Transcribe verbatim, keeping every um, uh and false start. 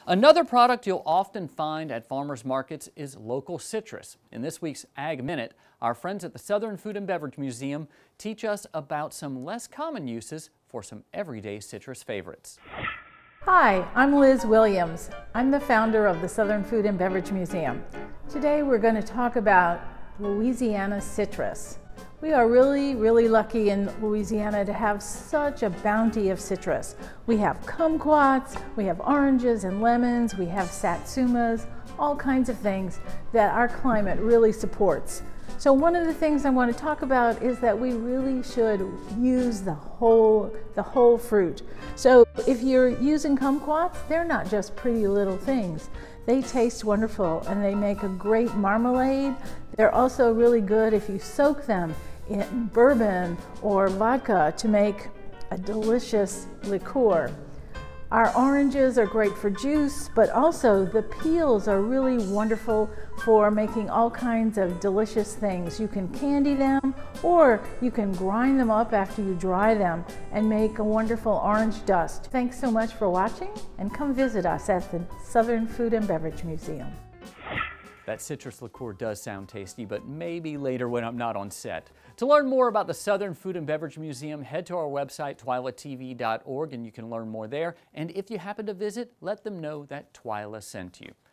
Another product you'll often find at farmers markets is local citrus. In this week's Ag Minute, our friends at the Southern Food and Beverage Museum teach us about some less common uses for some everyday citrus favorites. Hi, I'm Liz Williams. I'm the founder of the Southern Food and Beverage Museum. Today we're going to talk about Louisiana citrus. We are really, really lucky in Louisiana to have such a bounty of citrus. We have kumquats, we have oranges and lemons, we have satsumas, all kinds of things that our climate really supports. So one of the things I want to talk about is that we really should use the whole, the whole fruit. So if you're using kumquats, they're not just pretty little things. They taste wonderful and they make a great marmalade. They're also really good if you soak them in bourbon or vodka to make a delicious liqueur. Our oranges are great for juice, but also the peels are really wonderful for making all kinds of delicious things. You can candy them or you can grind them up after you dry them and make a wonderful orange dust. Thanks so much for watching, and come visit us at the Southern Food and Beverage Museum. That citrus liqueur does sound tasty, but maybe later when I'm not on set. To learn more about the Southern Food and Beverage Museum, head to our website, Twyla T V dot org, and you can learn more there. And if you happen to visit, let them know that Twyla sent you.